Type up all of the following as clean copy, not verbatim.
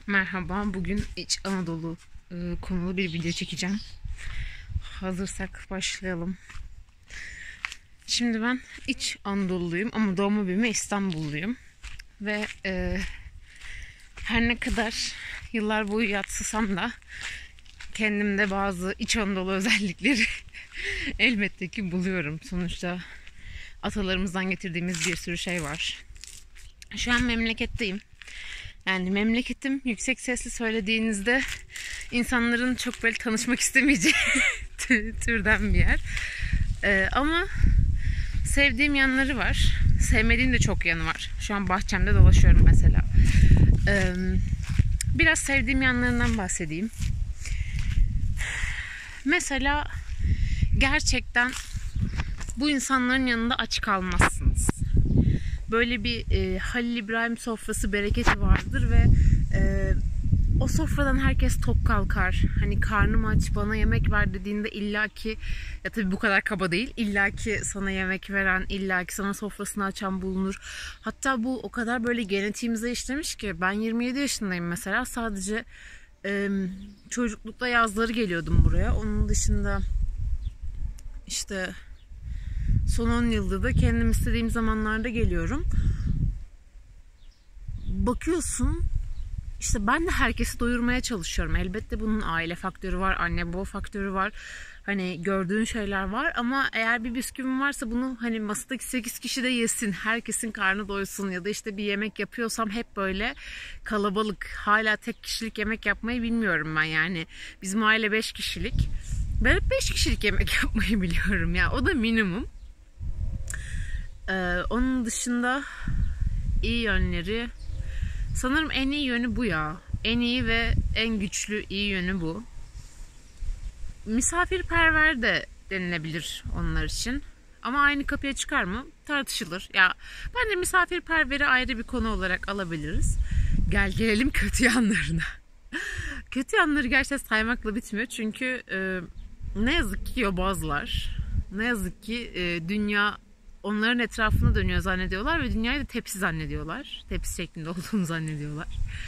Merhaba, bugün İç Anadolu konulu bir video çekeceğim. Hazırsak başlayalım. Şimdi ben İç Anadolu'luyum ama doğma büyüme İstanbulluyum. Ve her ne kadar yıllar boyu yatsısam da kendimde bazı İç Anadolu özellikleri elbette ki buluyorum. Sonuçta atalarımızdan getirdiğimiz bir sürü şey var. Şu an memleketteyim. Yani memleketim yüksek sesli söylediğinizde insanların çok böyle tanışmak istemeyeceği türden bir yer. Ama sevdiğim yanları var. Sevmediğim de çok yanı var. Şu an bahçemde dolaşıyorum mesela. Biraz sevdiğim yanlarından bahsedeyim. Mesela gerçekten bu insanların yanında aç kalmazsınız. Böyle bir Halil İbrahim sofrası bereketi vardır ve o sofradan herkes tok kalkar. Hani karnım aç, bana yemek ver dediğinde illaki, ya tabii bu kadar kaba değil, illaki sana yemek veren, illaki sana sofrasını açan bulunur. Hatta bu o kadar böyle genetiğimize işlemiş ki ben 27 yaşındayım mesela, sadece çocuklukta yazları geliyordum buraya. Onun dışında işte son 10 yılda da kendim istediğim zamanlarda geliyorum. Bakıyorsun işte ben de herkesi doyurmaya çalışıyorum. Elbette bunun aile faktörü var, anne baba faktörü var. Hani gördüğün şeyler var ama eğer bir bisküvim varsa bunu hani masadaki 8 kişi de yesin, herkesin karnı doysun, ya da işte bir yemek yapıyorsam hep böyle kalabalık, hala tek kişilik yemek yapmayı bilmiyorum ben yani. Bizim aile 5 kişilik. Ben hep 5 kişilik yemek yapmayı biliyorum ya, o da minimum. Onun dışında iyi yönleri, sanırım en iyi yönü bu ya. En iyi ve en güçlü iyi yönü bu. Misafirperver de denilebilir onlar için. Ama aynı kapıya çıkar mı? Tartışılır. Ya bence misafirperveri ayrı bir konu olarak alabiliriz. Gelelim kötü yanlarına. Kötü yanları gerçekten saymakla bitmiyor. Çünkü ne yazık ki yobazlar. Ne yazık ki dünya onların etrafında dönüyor zannediyorlar ve dünyayı da tepsi zannediyorlar. Tepsi şeklinde olduğunu zannediyorlar.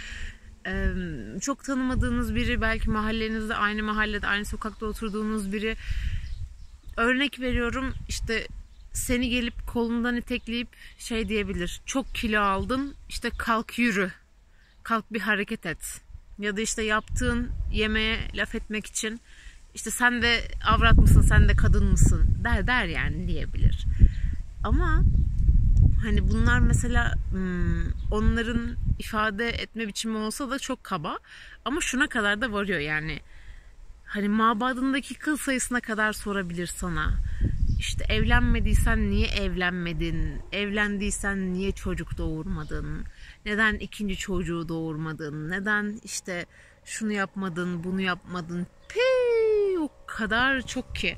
Çok tanımadığınız biri, belki mahallenizde, aynı mahallede, aynı sokakta oturduğunuz biri, örnek veriyorum, işte seni gelip kolundan itekleyip şey diyebilir: çok kilo aldın, işte kalk yürü, kalk bir hareket et. Ya da işte yaptığın yemeğe laf etmek için işte sen de avrat mısın, sen de kadın mısın der yani, diyebilir. Ama hani bunlar mesela onların ifade etme biçimi olsa da çok kaba. Ama şuna kadar da varıyor yani. Hani mabadındaki kıl sayısına kadar sorabilir sana. İşte evlenmediysen niye evlenmedin? Evlendiysen niye çocuk doğurmadın? Neden ikinci çocuğu doğurmadın? Neden işte şunu yapmadın, bunu yapmadın? O kadar çok ki.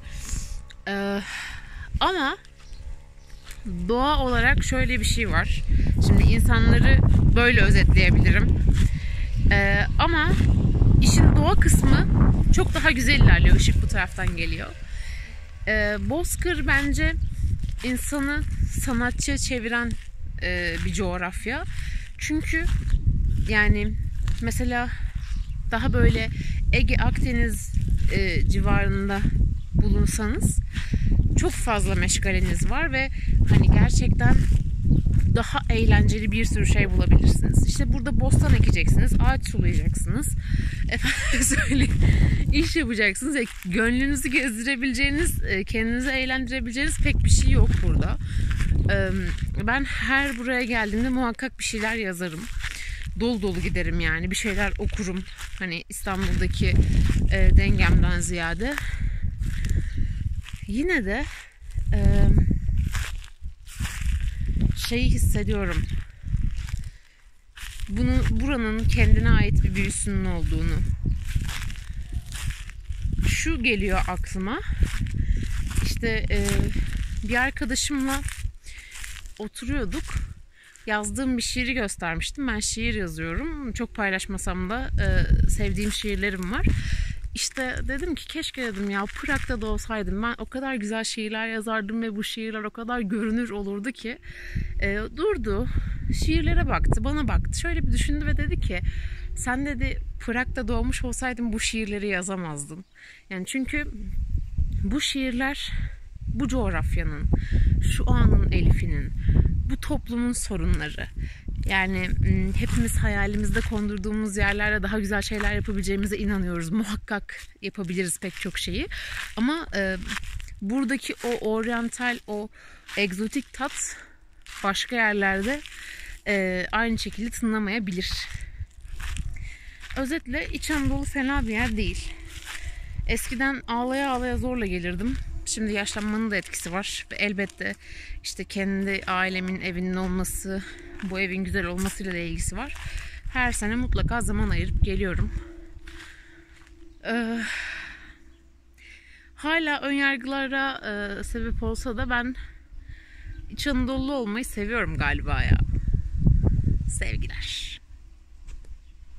Ama doğa olarak şöyle bir şey var. Şimdi insanları böyle özetleyebilirim. Ama işin doğa kısmı çok daha güzel ilerliyor. Işık bu taraftan geliyor. Bozkır bence insanı sanatçıya çeviren bir coğrafya. Çünkü yani mesela daha böyle Ege, Akdeniz civarında bulunsanız çok fazla meşgaleniz var ve hani gerçekten daha eğlenceli bir sürü şey bulabilirsiniz. İşte burada bostan ekeceksiniz, ağaç sulayacaksınız, iş yapacaksınız. Gönlünüzü gezdirebileceğiniz, kendinizi eğlendirebileceğiniz pek bir şey yok burada. Ben her buraya geldiğimde muhakkak bir şeyler yazarım. Dolu dolu giderim yani, bir şeyler okurum. Hani İstanbul'daki dengemden ziyade. Yine de şeyi hissediyorum. Buranın kendine ait bir büyüsünün olduğunu. Şu geliyor aklıma. İşte bir arkadaşımla oturuyorduk. Yazdığım bir şiiri göstermiştim. Ben şiir yazıyorum. Çok paylaşmasam da sevdiğim şiirlerim var. İşte dedim ki keşke, dedim ya, Prag'da da olsaydım, ben o kadar güzel şiirler yazardım ve bu şiirler o kadar görünür olurdu ki. Durdu, şiirlere baktı, bana baktı, şöyle bir düşündü ve dedi ki Sen dedi Prag'da doğmuş olsaydın bu şiirleri yazamazdın. Yani çünkü bu şiirler bu coğrafyanın, şu anın Elif'inin, bu toplumun sorunları. Yani hepimiz hayalimizde kondurduğumuz yerlerde daha güzel şeyler yapabileceğimize inanıyoruz. Muhakkak yapabiliriz pek çok şeyi. Ama buradaki o oryantal, o egzotik tat başka yerlerde aynı şekilde tınlamayabilir. Özetle İç Anadolu fena bir yer değil. Eskiden ağlaya ağlaya zorla gelirdim. Şimdi yaşlanmanın da etkisi var. Ve elbette işte kendi ailemin evinin olması, bu evin güzel olmasıyla da ilgisi var. Her sene mutlaka zaman ayırıp geliyorum. Hala önyargılara sebep olsa da ben İç Anadolu olmayı seviyorum galiba ya.